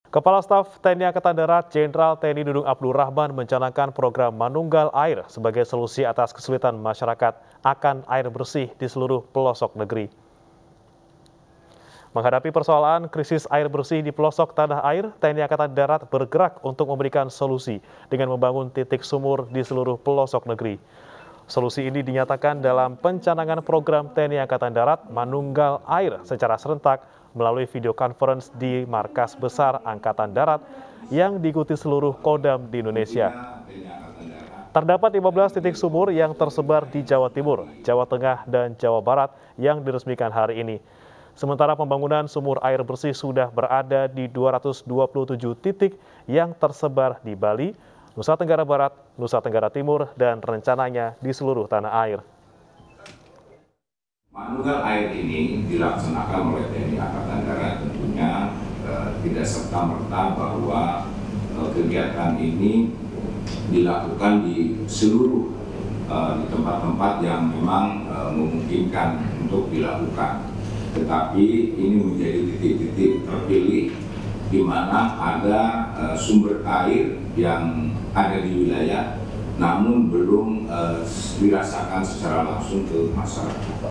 Kepala Staf TNI Angkatan Darat Jenderal TNI Dudung Abdul Rahman mencanangkan program Manunggal Air sebagai solusi atas kesulitan masyarakat akan air bersih di seluruh pelosok negeri. Menghadapi persoalan krisis air bersih di pelosok tanah air, TNI Angkatan Darat bergerak untuk memberikan solusi dengan membangun titik sumur di seluruh pelosok negeri. Solusi ini dinyatakan dalam pencanangan program TNI Angkatan Darat Manunggal Air secara serentak melalui video conference di Markas Besar Angkatan Darat yang diikuti seluruh Kodam di Indonesia. Terdapat 15 titik sumur yang tersebar di Jawa Timur, Jawa Tengah, dan Jawa Barat yang diresmikan hari ini. Sementara pembangunan sumur air bersih sudah berada di 227 titik yang tersebar di Bali, Nusa Tenggara Barat, Nusa Tenggara Timur, dan rencananya di seluruh tanah air. Manunggal air ini dilaksanakan oleh TNI Angkatan Darat tentunya tidak serta-merta bahwa kegiatan ini dilakukan di seluruh di tempat-tempat yang memang memungkinkan untuk dilakukan. Tetapi ini menjadi titik-titik terpilih di mana ada sumber air yang ada di wilayah namun belum dirasakan secara langsung ke masyarakat.